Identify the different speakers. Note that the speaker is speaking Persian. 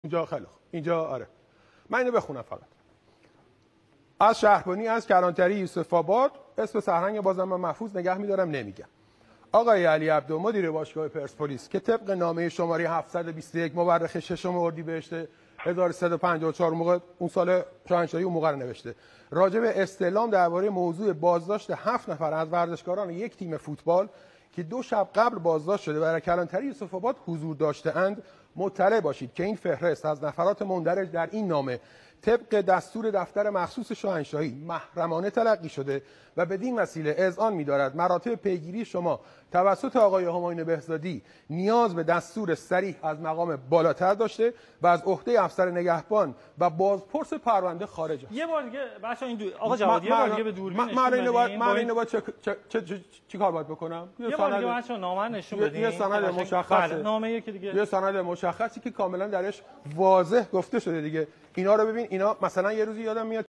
Speaker 1: اینجا خیلی خوب. اینجا آره. من اینو بخونم فقط. از شهربانی از کلانتری یوسف آباد اسم سرهنگ بازم من محفوظ نگه می‌دارم نمیگم. آقای علی عبدو مدیر باشگاه پرسپولیس که طبق نامه شماره 721 مورخ 6 اردیبهشت 1354 موقع اون سال شاهنشاهی اون موقع رو نوشته راجع به استعلام درباره موضوع بازداشت 7 نفر از ورزشکاران یک تیم فوتبال که 2 شب قبل بازداشت شده و در کلانتری یوسف آباد حضور داشته‌اند مطلع باشید که این فهرست از نفرات مندرج در این نامه طبق دستور دفتر مخصوص شاهنشاهی محرمانه تلقی شده و بدین وسیله اذعان می‌دارد مراتب پیگیری شما توسط آقای همایون بهزادی نیاز به دستور صریح از مقام بالاتر داشته و از عهده افسر نگهبان و بازپرس پرونده خارج است.
Speaker 2: یه بار دیگه بچه‌ها این آقا جوادی یه بار دیگه به دوربین
Speaker 1: من اینو باید چی کار باید بکنم؟
Speaker 2: یه بار دیگه بچه‌ها نامه نشون بدین.
Speaker 1: یه سند مشخصه.
Speaker 2: نامه‌ای که دیگه
Speaker 1: یه سند مشخصی که کاملا درش واضح گفته شده دیگه. اینا رو ببین، اینا مثلا یه روزی یادم میاد